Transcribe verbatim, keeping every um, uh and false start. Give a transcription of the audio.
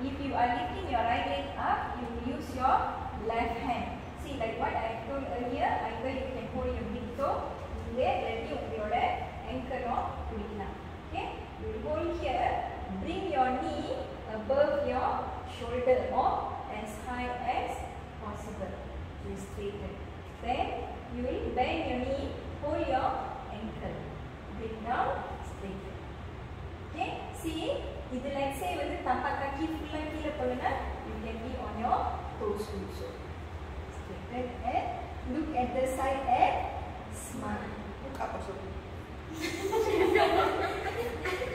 if you are lifting your right leg up, you will use your left hand. See, like what I told earlier, either you can hold your big toe, here, your ankle or pudikkalam. Okay, you will hold here, bring your knee above your shoulder or as high as possible. You straighten. Then you will bend your knee, hold your ankle, bring down, straighten. Okay, see, if let's say when the tapak kaki full kaki you can be on your toes also. Straighten and look at the side and smile. Look up also.